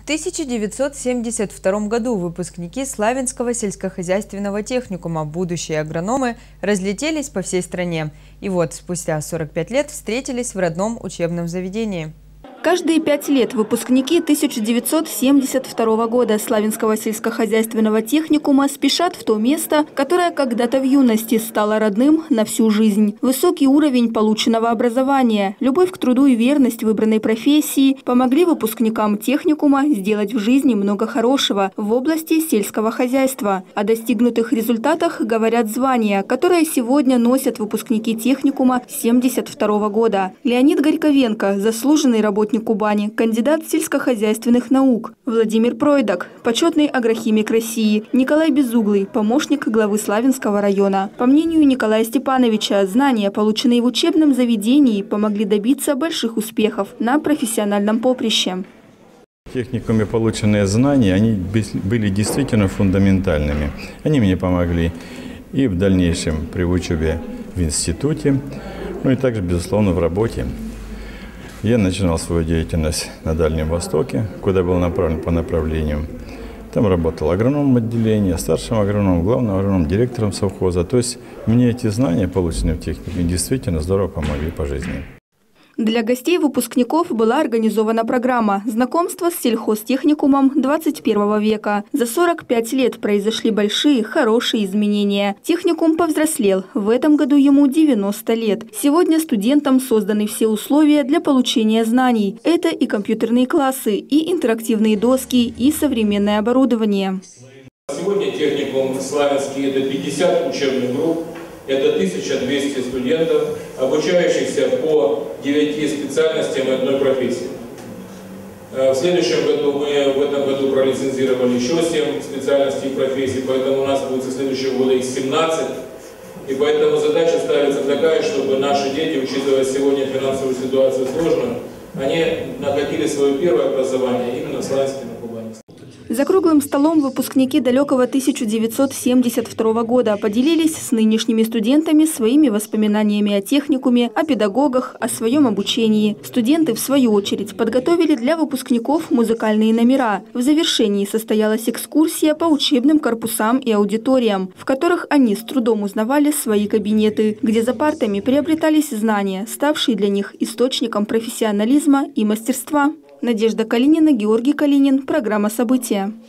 1972 году выпускники Славянского сельскохозяйственного техникума, будущие агрономы, разлетелись по всей стране. И вот спустя 45 лет встретились в родном учебном заведении. Каждые 5 лет выпускники 1972 года Славянского сельскохозяйственного техникума спешат в то место, которое когда-то в юности стало родным на всю жизнь. Высокий уровень полученного образования, любовь к труду и верность выбранной профессии помогли выпускникам техникума сделать в жизни много хорошего в области сельского хозяйства. О достигнутых результатах говорят звания, которые сегодня носят выпускники техникума 1972 года. Леонид Горьковенко – заслуженный работник Кубани, кандидат сельскохозяйственных наук; Владимир Пройдак, почетный агрохимик России; Николай Безуглый, помощник главы Славянского района. По мнению Николая Степановича, знания, полученные в учебном заведении, помогли добиться больших успехов на профессиональном поприще. В техникуме полученные знания, они были действительно фундаментальными. Они мне помогли и в дальнейшем при учебе в институте, ну и также, безусловно, в работе. Я начинал свою деятельность на Дальнем Востоке, куда был направлен по направлению. Там работал агрономом отделения, старшим агрономом, главным агрономом, директором совхоза. То есть мне эти знания, полученные в техникуме, действительно здорово помогли по жизни. Для гостей выпускников была организована программа «Знакомство с сельхозтехникумом 21 века». За 45 лет произошли большие, хорошие изменения. Техникум повзрослел. В этом году ему 90 лет. Сегодня студентам созданы все условия для получения знаний. Это и компьютерные классы, и интерактивные доски, и современное оборудование. Сегодня техникум Славянский – это 50 учебных групп. Это 1200 студентов, обучающихся по 9 специальностям и одной профессии. В следующем году мы в этом году пролицензировали еще 7 специальностей и профессий, поэтому у нас будет со следующего года их 17. И поэтому задача ставится такая, чтобы наши дети, учитывая сегодня финансовую ситуацию сложную, они находили свое первое образование именно в Славянске на Кубани. За круглым столом выпускники далекого 1972 года поделились с нынешними студентами своими воспоминаниями о техникуме, о педагогах, о своем обучении. Студенты, в свою очередь, подготовили для выпускников музыкальные номера. В завершении состоялась экскурсия по учебным корпусам и аудиториям, в которых они с трудом узнавали свои кабинеты, где за партами приобретались знания, ставшие для них источником профессионализма и мастерства. Надежда Калинина, Георгий Калинин. Программа «События».